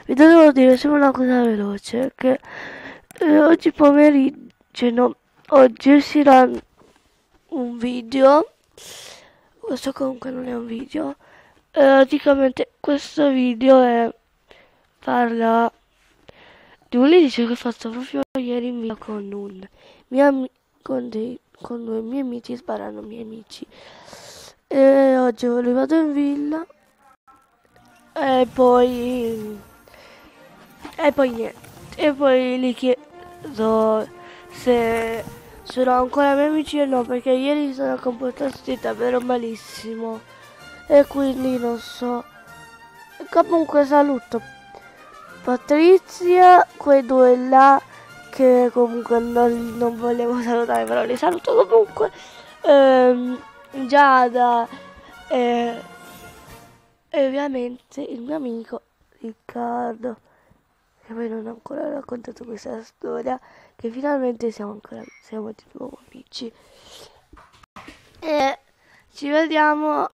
Vi devo dire solo una cosa veloce, che oggi pomeriggio, no, oggi uscirà un video, questo comunque non è un video, praticamente questo video parla di un litigio che ho fatto proprio ieri in villa con con due miei amici, sparano miei amici. E oggi vado in villa e poi niente. E poi gli chiedo se sono ancora miei amici o no, perché ieri sono comportati davvero malissimo. E quindi non so. Comunque saluto Patrizia, quei due là che comunque non volevo salutare, però li saluto comunque. Giada e ovviamente il mio amico Riccardo, che poi non ho ancora raccontato questa storia, che finalmente siamo di nuovo amici. E ci vediamo